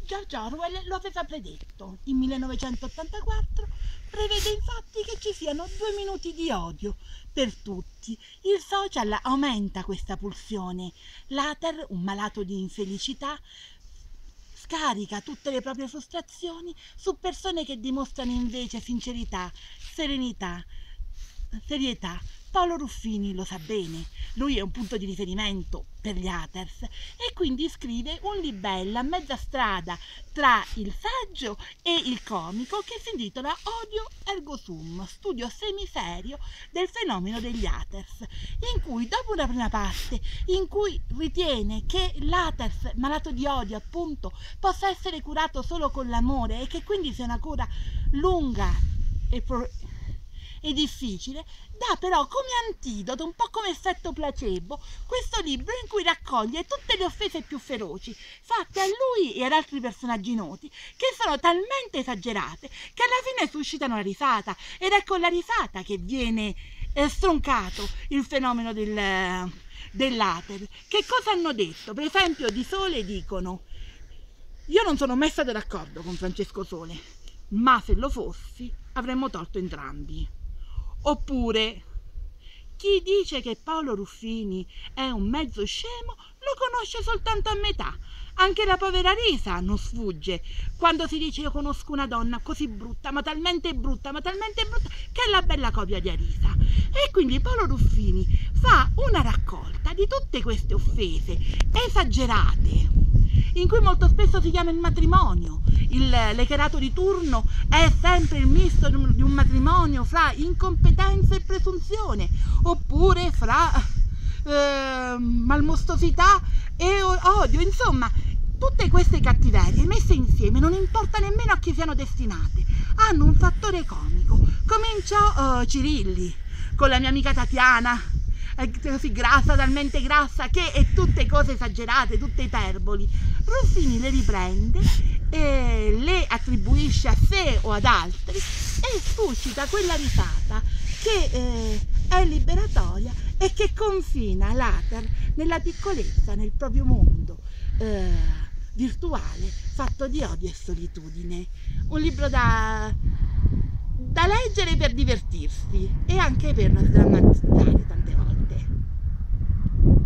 George Orwell lo aveva predetto. In 1984 prevede infatti che ci siano 2 minuti di odio per tutti. Il social aumenta questa pulsione. L'Ater, un malato di infelicità, scarica tutte le proprie frustrazioni su persone che dimostrano invece sincerità, serenità, serietà. Paolo Ruffini lo sa bene, lui è un punto di riferimento per gli haters e quindi scrive un libello a mezza strada tra il saggio e il comico che si intitola Odio Ergo Sum, studio semiserio del fenomeno degli haters, in cui dopo una prima parte in cui ritiene che l'haters malato di odio appunto possa essere curato solo con l'amore e che quindi sia una cura lunga e difficile, dà però come antidoto, un po' come effetto placebo, questo libro in cui raccoglie tutte le offese più feroci fatte a lui e ad altri personaggi noti, che sono talmente esagerate che alla fine suscitano la risata, ed è con la risata che viene stroncato il fenomeno dell'Ater. Che cosa hanno detto? Per esempio di Sole dicono: io non sono mai stato d'accordo con Francesco Sole, ma se lo fossi avremmo tolto entrambi. Oppure, chi dice che Paolo Ruffini è un mezzo scemo lo conosce soltanto a metà. Anche la povera Risa non sfugge quando si dice: io conosco una donna così brutta, ma talmente brutta, che è la bella copia di Arisa. E quindi Paolo Ruffini fa una raccolta di tutte queste offese esagerate, in cui molto spesso si chiama il matrimonio. Il lecherato di turno è sempre il misto di un matrimonio fra incompetenza e presunzione, oppure fra malmostosità e odio. Insomma, tutte queste cattiverie messe insieme, non importa nemmeno a chi siano destinate, hanno un fattore comico. Cominciò Cirilli con la mia amica Tatiana, così grassa, talmente grassa che è tutte cose esagerate, tutte iperboli. Ruffini le riprende e le attribuisce a sé o ad altri e suscita quella risata che è liberatoria e che confina l'Ater nella piccolezza, nel proprio mondo virtuale fatto di odio e solitudine. Un libro da leggere per divertirsi e anche per non sdrammatizzare tante volte.